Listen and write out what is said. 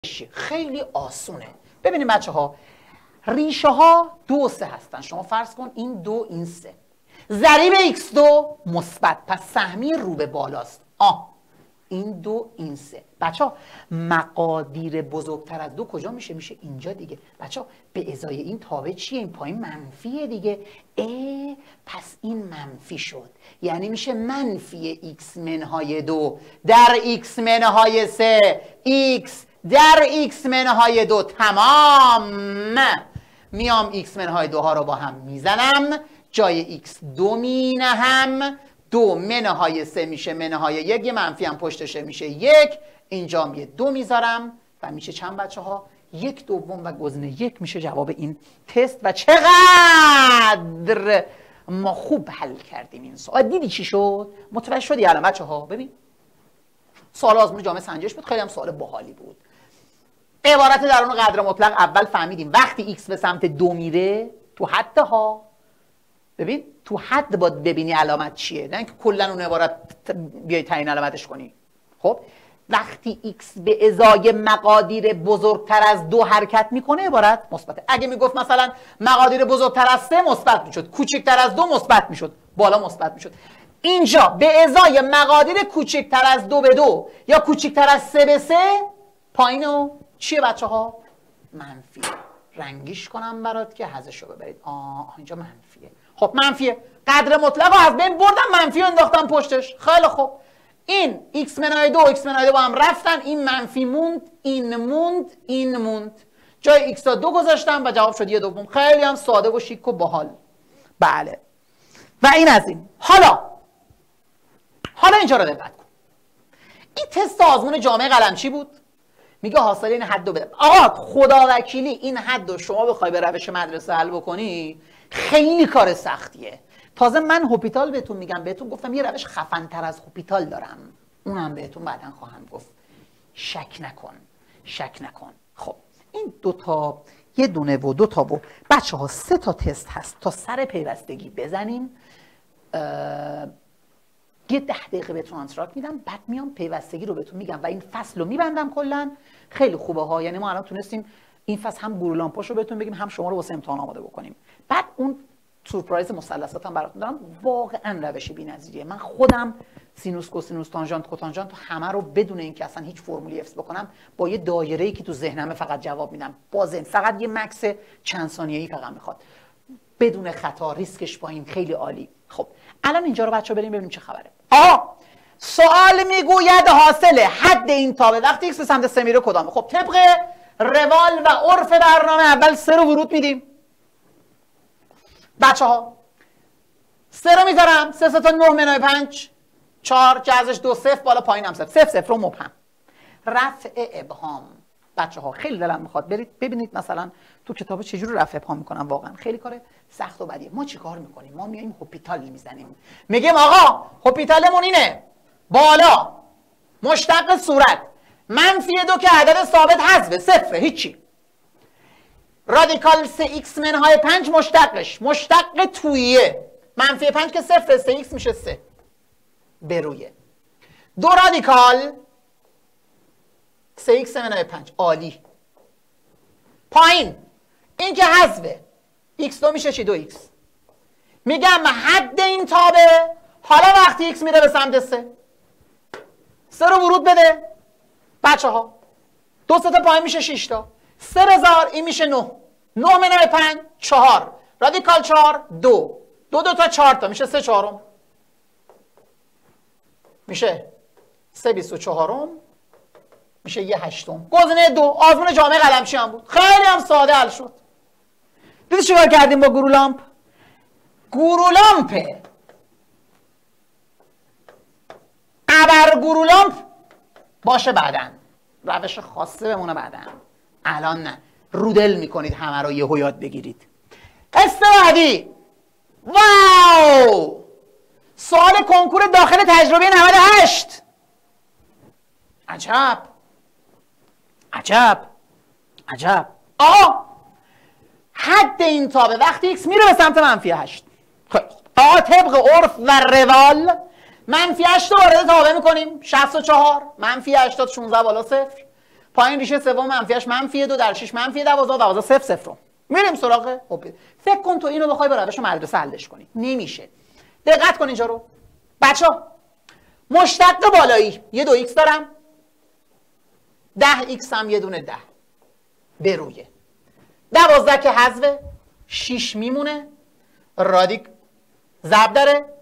خیلی آسونه. ببینید بچه ها، ریشه ها 2 و 3 هستن. شما فرض کن این 2 این 3 ضریب x2 مثبت، پس سهمی رو به بالاست. این 2 این 3. بچه ها مقادیر بزرگتر از 2 کجا میشه؟ میشه اینجا دیگه. بچه ها به ازای این تابع چیه؟ این پایین منفیه دیگه. پس این منفی شد، یعنی میشه منفی x منهای 2 در x منهای 3 x در x منهای 2 تمام. میام x منهای 2 ها رو با هم میزنم، جای x 2 مینهم، 2 منهای 3 میشه منهای 1، یه منفی هم پشتشه میشه 1، اینجا یه 2 میذارم و میشه چند بچه ها؟ 1/2 و گزینه 1 میشه جواب این تست. و چقدر ما خوب حل کردیم این سوال. دیدی چی شد؟ متوجه شدی الان بچه ها؟ ببین سوال آزمون جامعه سنجش بود، خیلی هم سوال باحالی بود. عبارت درون قدر مطلق اول فهمیدیم وقتی x به سمت 2 میره تو حد ها، ببین تو حد باید ببینی علامت چیه، نه اینکه کلا اون عبارت بیای تعیین علامتش کنی. خب وقتی x به ازای مقادیر بزرگتر از 2 حرکت میکنه عبارت مثبته. اگه میگفت مثلا مقادیر بزرگتر از 3 مثبت میشد، کوچکتر از 2 مثبت میشد، بالا مثبت میشد. اینجا به ازای مقادیر کوچکتر از 2 به 2 یا کوچکتر از 3 به 3 پایینو چیه بچه ها؟ منفی. رنگیش کنم برات که حذفشو ببرید. اینجا منفیه. خب منفیه، قدر مطلق رو از بین بردم، منفی رو انداختم پشتش. خیلی خوب، این x منهای 2 x منهای 2 با هم رفتن، این منفی موند، این موند، این موند، جای x 2 گذاشتم و جواب شد 1/2. خیلی هم ساده و شیک و باحال. بله و این از این. حالا اینجا رو دقت کن. این تست آزمون جامعه قلمچی بود، میگه حاصل این حد رو بده. آقا خدا وکیلی این حد رو شما بخوای به روش مدرسه حل بکنی خیلی کار سختیه. تازه من هوپیتال بهتون میگم، بهتون گفتم یه روش خفن‌تر از هوپیتال دارم، اونم بهتون بعداً خواهم گفت. شک نکن. خب این 2 تا، یه دونه و 2 تا و بچه ها 3 تا تست هست تا سر پیوستگی بزنیم. یه 10 دقیقه بهتون آنتراک میدم، بعد میام پیوستگی رو بهتون میگم و این فصل رو میبندم. کلا خیلی خوبه ها، یعنی ما الان تونستیم این فصل هم گروه لامپاش رو بهتون بگیم، هم شما رو واسه امتحان آماده بکنیم. بعد اون سورپرایز مثلثات هم براتون دارم. واقعا روش بی‌نظیریه. من خودم سینوس کوسینوس تانژانت کوتانژانت همه رو بدون اینکه اصلا هیچ فرمولی حفظ بکنم با یه دایره‌ای که تو ذهنمه فقط جواب میدم. بازم فقط یه مکس چند ثانیه‌ای فقط میخواد، بدون خطا، ریسکش پایین، خیلی عالی. خب الان اینجا رو بچه‌ها بریم ببینیم چه خبره. سوال میگوید حاصل حد این تابع وقتی x به سمت 3 میره کدامه؟ خب طبق روال و عرف برنامه اول 3 رو ورود میدیم. بچه ها 3 رو میذارم، 3 تا 9 منهای 5 4 که ازش 2 0 بالا پایین هم 0 0 رو مبهم. رفع ابهام بچه ها خیلی دلم میخواد برید ببینید مثلا تو کتاب چجوری رفع ابهام میکنن. واقعا خیلی کار سخت و بدیه. ما چیکار میکنیم؟ ما میایم هوپیتال میزنیم، میگیم آقا هوپیتالمون اینه، بالا مشتق صورت -2 که عدد ثابت حذف 0 هیچی، رادیکال 3x منهای 5 مشتقش مشتق توییه، -5 که 0 3x میشه 3 برویه، 2 رادیکال 3x منهای 5 عالی. پایین این که حذفه x2 میشه چی؟ 2x. میگم حد این تابع حالا وقتی x میره به سمت 3 رو ورود بده بچه ها. 2 تا پایین میشه 6 تا، 3000 این میشه 9 منهای 5 4 رادیکال 4 2 تا 4 تا میشه 3 چهارم، میشه 3 24 میشه 1 هشتم. گزینه 2 آزمون جامعه قلمچی هم بود، خیلی هم ساده حل شد. دیدی چیکار کردیم با گروه لامپ؟ گروه لامپه ابر گروه لامپ باشه بعدن، روش خاصه بمونه بعدن، الان نه. رودل میکنید همه رو یهو یاد بگیرید. بعدی واو، سوال کنکور داخل تجربه 98. عجب عجب عجب. حد این تابع وقتی x میره به سمت -8. طبق عرف و روال -8 رو وارد تابع میکنیم 64 -8 16 بالا 0 پایین ریشه سوم منفیش منفی 2 در 6 منفی 12 12 0 0. میریم سراغ فکر کن تو اینو بخوای به روش مدرسه حلش کنی، نمیشه. دقت کن اینجا رو بچه‌ها. مشتق بالایی یه 2x دارم، 10x هم یه دونه 10 به روی 12 که حذف 6 میمونه، رادیک ضرب داره